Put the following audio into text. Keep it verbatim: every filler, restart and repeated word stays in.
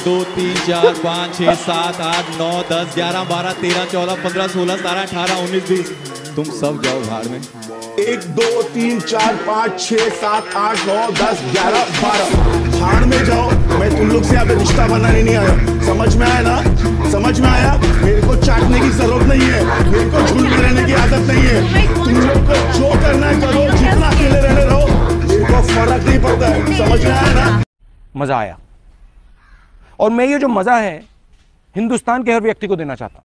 दो तीन चार पाँच छः सात आठ नौ दस ग्यारह बारह तेरह चौदह पंद्रह सोलह सत्रह अठारह उन्नीस बीस। तुम सब जाओ भाड़ में। एक दो तीन चार पाँच छः सात आठ नौ दस ग्यारह बारह भाड़ में जाओ। मैं तुम लोग से यहाँ पे रिश्ता बनाने नहीं आया। समझ में आया ना? समझ में आया? मेरे को चाटने की जरूरत नहीं है, मेरे को झूठ में रहने की आदत नहीं है। तुम लोग को जो करना है करो, जितना अकेले रहने रहो, मेरे को फर्क नहीं पड़ता है। समझ में आया ना? मजा आया, और मैं ये जो मजा है हिंदुस्तान के हर व्यक्ति को देना चाहता हूं।